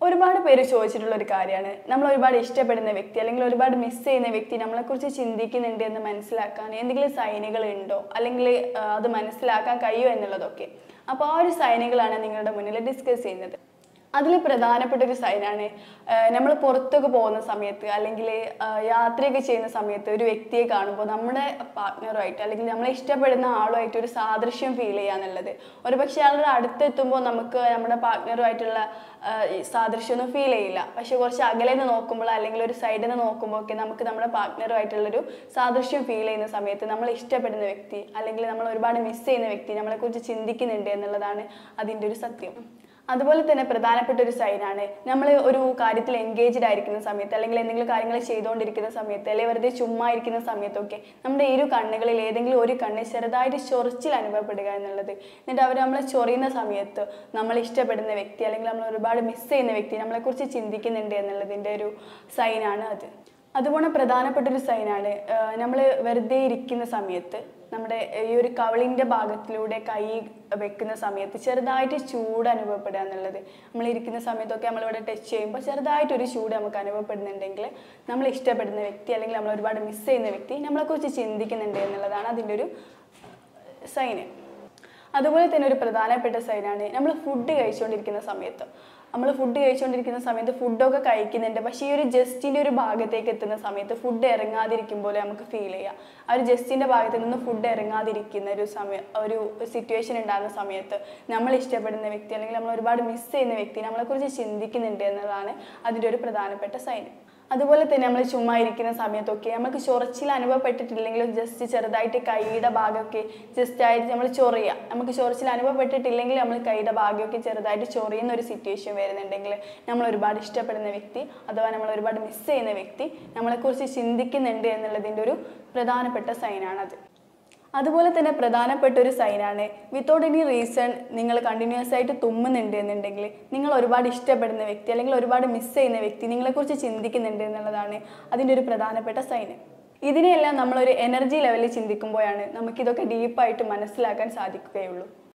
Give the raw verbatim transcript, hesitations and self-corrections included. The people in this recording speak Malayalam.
ഒരുപാട് പേര് ചോദിച്ചിട്ടുള്ള ഒരു കാര്യമാണ് നമ്മൾ ഒരുപാട് ഇഷ്ടപ്പെടുന്ന വ്യക്തി അല്ലെങ്കിൽ ഒരുപാട് മിസ് ചെയ്യുന്ന വ്യക്തി നമ്മളെക്കുറിച്ച് ചിന്തിക്കുന്നുണ്ട് എന്ന് മനസ്സിലാക്കാൻ എന്തെങ്കിലും സൈനുകൾ ഉണ്ടോ അല്ലെങ്കിൽ അത് മനസ്സിലാക്കാൻ കഴിയുമോ എന്നുള്ളതൊക്കെ. അപ്പോൾ ആ ഒരു സൈനുകളാണ് നിങ്ങളുടെ മുന്നിൽ ഡിസ്കസ് ചെയ്യുന്നത്. അതിൽ പ്രധാനപ്പെട്ട ഒരു സൈനാണ് നമ്മൾ പുറത്തൊക്കെ പോകുന്ന സമയത്ത് അല്ലെങ്കിൽ യാത്രയൊക്കെ ചെയ്യുന്ന സമയത്ത് ഒരു വ്യക്തിയെ കാണുമ്പോൾ നമ്മുടെ പാർട്ട്ണറുമായിട്ട് അല്ലെങ്കിൽ നമ്മളെ ഇഷ്ടപ്പെടുന്ന ആളുമായിട്ട് ഒരു സാദൃശ്യം ഫീൽ ചെയ്യുക എന്നുള്ളത്. ഒരു പക്ഷേ ആളുടെ അടുത്തെത്തുമ്പോൾ നമുക്ക് നമ്മുടെ പാർട്ട്ണറുമായിട്ടുള്ള സാദൃശ്യമൊന്നും ഫീൽ ചെയ്യില്ല. പക്ഷെ കുറച്ച് അകലെ നിന്ന് നോക്കുമ്പോൾ അല്ലെങ്കിൽ ഒരു സൈഡിൽ നിന്ന് നോക്കുമ്പോൾ ഒക്കെ നമുക്ക് നമ്മുടെ പാർട്ട്ണറുമായിട്ടുള്ളൊരു സാദൃശ്യം ഫീൽ ചെയ്യുന്ന സമയത്ത് നമ്മൾ ഇഷ്ടപ്പെടുന്ന വ്യക്തി അല്ലെങ്കിൽ നമ്മൾ ഒരുപാട് മിസ് ചെയ്യുന്ന വ്യക്തി നമ്മളെക്കുറിച്ച് ചിന്തിക്കുന്നുണ്ട് എന്നുള്ളതാണ് അതിൻ്റെ ഒരു സത്യം. അതുപോലെ തന്നെ പ്രധാനപ്പെട്ട ഒരു സൈനാണ് നമ്മൾ ഒരു കാര്യത്തിൽ എൻഗേജ്ഡ് ആയിരിക്കുന്ന സമയത്ത് അല്ലെങ്കിൽ എന്തെങ്കിലും കാര്യങ്ങൾ ചെയ്തുകൊണ്ടിരിക്കുന്ന സമയത്ത് അല്ലെങ്കിൽ വെറുതെ ചുമ്മാ ഇരിക്കുന്ന സമയത്തൊക്കെ നമ്മുടെ ഇരു കണ്ണുകളിൽ ഏതെങ്കിലും ഒരു കണ്ണ് ചെറുതായിട്ട് ചൊറിച്ചിൽ അനുഭവപ്പെടുക എന്നുള്ളത്. എന്നിട്ട് അവർ നമ്മളെ ചൊറിയുന്ന സമയത്ത് നമ്മൾ ഇഷ്ടപ്പെടുന്ന വ്യക്തി അല്ലെങ്കിൽ നമ്മൾ ഒരുപാട് മിസ് ചെയ്യുന്ന വ്യക്തി നമ്മളെക്കുറിച്ച് ചിന്തിക്കുന്നുണ്ട് എന്നുള്ളതിൻ്റെ ഒരു സൈനാണ് അത്. അതുപോലെ പ്രധാനപ്പെട്ട ഒരു സൈനാണ് നമ്മൾ വെറുതെ ഇരിക്കുന്ന സമയത്ത് നമ്മുടെ ഈ ഒരു കവിളിൻ്റെ ഭാഗത്തിലൂടെ കൈ വെക്കുന്ന സമയത്ത് ചെറുതായിട്ട് ചൂട് അനുഭവപ്പെടുക എന്നുള്ളത്. നമ്മൾ ഇരിക്കുന്ന സമയത്തൊക്കെ നമ്മളിവിടെ ടച്ച് ചെയ്യുമ്പോൾ ചെറുതായിട്ടൊരു ചൂട് നമുക്ക് അനുഭവപ്പെടുന്നുണ്ടെങ്കിൽ നമ്മൾ ഇഷ്ടപ്പെടുന്ന വ്യക്തി അല്ലെങ്കിൽ നമ്മൾ ഒരുപാട് മിസ് ചെയ്യുന്ന വ്യക്തി നമ്മളെക്കുറിച്ച് ചിന്തിക്കുന്നുണ്ട് എന്നുള്ളതാണ് അതിൻ്റെ ഒരു സൈന്. അതുപോലെ തന്നെ ഒരു പ്രധാനപ്പെട്ട സൈനാണ് നമ്മൾ ഫുഡ് കഴിച്ചുകൊണ്ടിരിക്കുന്ന സമയത്ത്. നമ്മൾ ഫുഡ് കഴിച്ചുകൊണ്ടിരിക്കുന്ന സമയത്ത് ഫുഡൊക്കെ കഴിക്കുന്നുണ്ട്, പക്ഷേ ഈ ഒരു ജസ്റ്റിൻ്റെ ഒരു ഭാഗത്തേക്ക് എത്തുന്ന സമയത്ത് ഫുഡ് ഇറങ്ങാതിരിക്കുമ്പോൾ നമുക്ക് ഫീൽ ചെയ്യാം. ആ ഒരു ജസ്റ്റിൻ്റെ ഭാഗത്ത് നിന്ന് ഫുഡ് ഇറങ്ങാതിരിക്കുന്ന ഒരു സമയം ഒരു സിറ്റുവേഷൻ ഉണ്ടാകുന്ന സമയത്ത് നമ്മൾ ഇഷ്ടപ്പെടുന്ന വ്യക്തി അല്ലെങ്കിൽ നമ്മൾ ഒരുപാട് മിസ് ചെയ്യുന്ന വ്യക്തി നമ്മളെക്കുറിച്ച് ചിന്തിക്കുന്നുണ്ട് എന്നതാണ് അതിൻ്റെ ഒരു പ്രധാനപ്പെട്ട സൈൻ. അതുപോലെ തന്നെ നമ്മൾ ചുമ്മാ ഇരിക്കുന്ന സമയത്തൊക്കെ നമുക്ക് ചൊറിച്ചിൽ അനുഭവപ്പെട്ടിട്ടില്ലെങ്കിലും ജസ്റ്റ് ചെറുതായിട്ട് കൈയുടെ ഭാഗമൊക്കെ ജസ്റ്റ് ആയിട്ട് നമ്മൾ ചൊറിയുക. നമുക്ക് ചൊറിച്ചിൽ അനുഭവപ്പെട്ടിട്ടില്ലെങ്കിൽ നമ്മൾ കൈയുടെ ഭാഗമൊക്കെ ചെറുതായിട്ട് ചൊറിയുന്ന ഒരു സിറ്റുവേഷൻ വരുന്നുണ്ടെങ്കിൽ നമ്മൾ ഒരുപാട് ഇഷ്ടപ്പെടുന്ന വ്യക്തി അഥവാ നമ്മൾ ഒരുപാട് മിസ് ചെയ്യുന്ന വ്യക്തി നമ്മളെക്കുറിച്ച് ചിന്തിക്കുന്നുണ്ട് എന്നുള്ളതിൻ്റെ ഒരു പ്രധാനപ്പെട്ട സൈനാണത്. അതുപോലെ തന്നെ പ്രധാനപ്പെട്ട ഒരു സൈനാണ് വിത്തൗട്ട് എനി റീസൺ നിങ്ങൾ കണ്ടിന്യൂസ് ആയിട്ട് തുമ്മുന്നുണ്ട് എന്നുണ്ടെങ്കിൽ നിങ്ങൾ ഒരുപാട് ഇഷ്ടപ്പെടുന്ന വ്യക്തി അല്ലെങ്കിൽ ഒരുപാട് മിസ് ചെയ്യുന്ന വ്യക്തി നിങ്ങളെക്കുറിച്ച് ചിന്തിക്കുന്നുണ്ട് എന്നുള്ളതാണ് അതിൻ്റെ ഒരു പ്രധാനപ്പെട്ട സൈന്. ഇതിനെയെല്ലാം നമ്മളൊരു എനർജി ലെവലിൽ ചിന്തിക്കുമ്പോഴാണ് നമുക്കിതൊക്കെ ഡീപ്പായിട്ട് മനസ്സിലാക്കാൻ സാധിക്കുകയുള്ളൂ.